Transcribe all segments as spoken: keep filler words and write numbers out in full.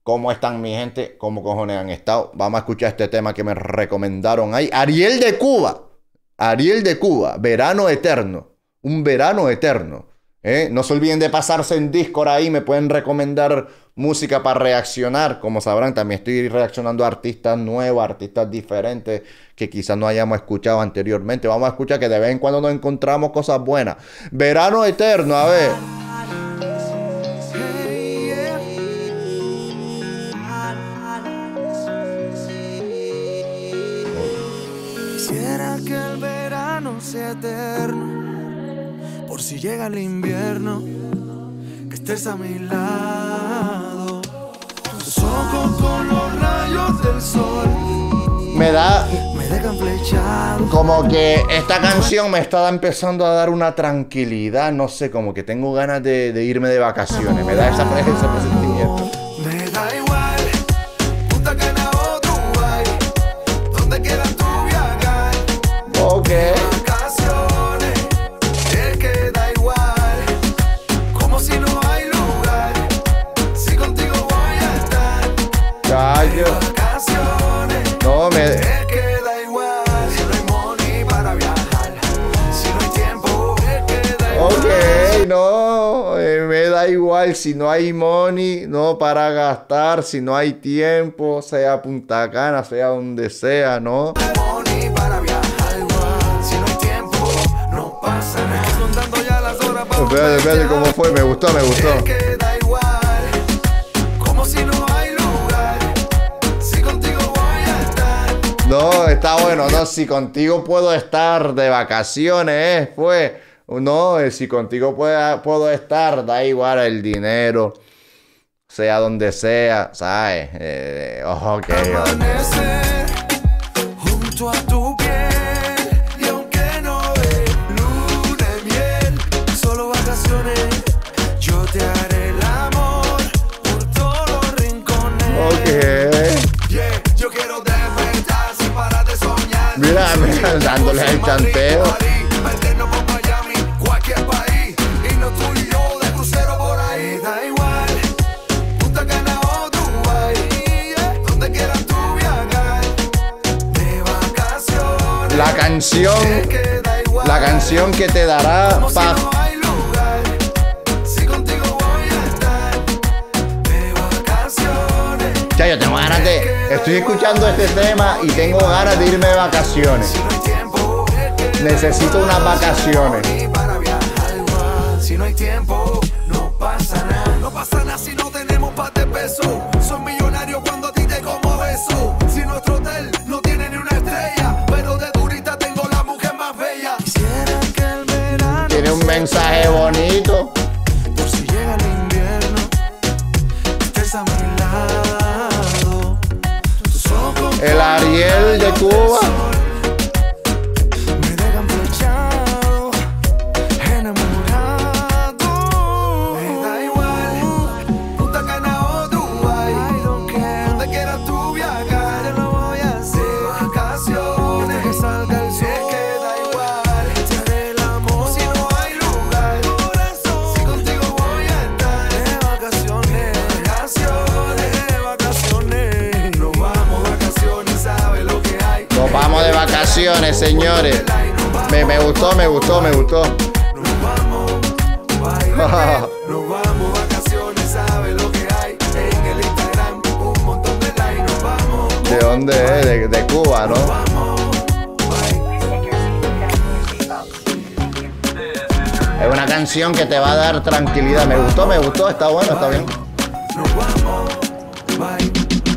¿Cómo están mi gente? ¿Cómo cojones han estado? Vamos a escuchar este tema que me recomendaron ahí. Ariel de Cuba. Ariel de Cuba. Verano eterno. Un verano eterno. ¿Eh? No se olviden de pasarse en Discord ahí. Me pueden recomendar música para reaccionar. Como sabrán, también estoy reaccionando a artistas nuevos, artistas diferentes que quizás no hayamos escuchado anteriormente. Vamos a escuchar que de vez en cuando nos encontramos cosas buenas. Verano eterno, a ver. Quisiera que el verano sea eterno, por si llega el invierno, que estés a mi lado. Tus ojos con los rayos del sol Me da me dejan flechado. como que esta canción me está empezando a dar una tranquilidad, no sé, como que tengo ganas de, de irme de vacaciones. Me da esa, ese presentimiento. Me da igual, Punta Cana o Dubái, donde quieras tú viajar. Ok. Vacaciones, es que da igual, como si no hay lugar, si contigo voy a estar. Callo. Vacaciones, No, me... es que da igual, si no hay money para viajar, si no hay tiempo, es que da igual. Ok, no, eh, me da igual si no hay money, no para gastar, si no hay tiempo, sea Punta Cana, sea donde sea, ¿no? Money para viajar igual, si no hay tiempo, no pasa nada. Contando ya las horas para Espérate, espérate, ¿cómo fue? Me gustó, me gustó. es que da igual, como si no hay lugar, si contigo voy a estar. No, está bueno, no, si contigo puedo estar de vacaciones, eh, pues, no, eh, si contigo puedo, puedo estar, da igual el dinero, sea donde sea, ¿sabes? Eh, ok, ok. Amanecer junto a tu piel, y aunque no es luna de miel, solo vacaciones, yo te haré el amor por todos los rincones. Ok. Yeah, yo quiero despertar sin parar de soñar. Mira, mira, dándole al chanteo. Meternos por Miami, cualquier país, y no tú y yo de crucero por ahí. Da igual, Punta Cana o Dubái, donde quieras tú viajar, de vacaciones. La canción, Es que da igual, la canción que te dará como si paz. no hay lugar, si contigo voy a estar, de vacaciones. Ya, yo tengo ganas de... Estoy escuchando este tema y tengo ganas de irme de vacaciones. Si no hay tiempo, es que Necesito unas vacaciones. y para viajar igual, si no hay tiempo, no pasa nada. No pasa nada si no tenemos par de pesos. Son millonarios cuando a ti te como beso. Si nuestro hotel no tiene ni una estrella, pero de turista tengo la mujer más bella. Quisiera que el verano Tiene un mensaje bonito. por si llega el invierno, estés a mi lado. Tus ojos El Ariel de Cuba. me dejan flechado, enamorado. Me da igual, Punta Cana o Dubái, donde quieras tú viajar, yo lo voy a hacer. Vacaciones, que salga el sol, es que da igual, te haré el amor si no hay lugar, si contigo voy a estar. De vacaciones, vacaciones, de vacaciones, nos vamos vacaciones, ¿sabes lo que hay? Nos vamos de vacaciones, señores. Me, me gustó, me gustó, me gustó. Nos vamos, bailame, nos vamos vacaciones, ¿sabes lo que hay? En el Instagram, un montón de likes, nos vamos, ¿De dónde es? De, de Cuba, ¿no? vamos, Es una canción que te va a dar tranquilidad. Me gustó, me gustó. Está bueno, está bien. nos vamos, bye.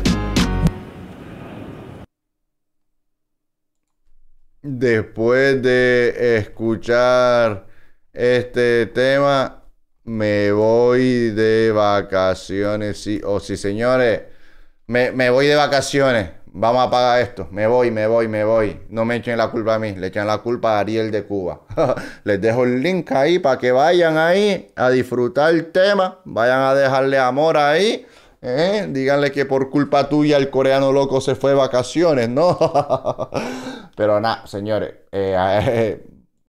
Después de escuchar este tema, me voy de vacaciones. Sí, o sí, señores, me, me voy de vacaciones. Vamos a apagar esto. Me voy, me voy, me voy. No me echen la culpa a mí, le echen la culpa a Ariel de Cuba. Les dejo el link ahí para que vayan ahí a disfrutar el tema. Vayan a dejarle amor ahí. ¿Eh? Díganle que por culpa tuya el coreano loco se fue de vacaciones, ¿no? Pero nada, señores, eh, eh,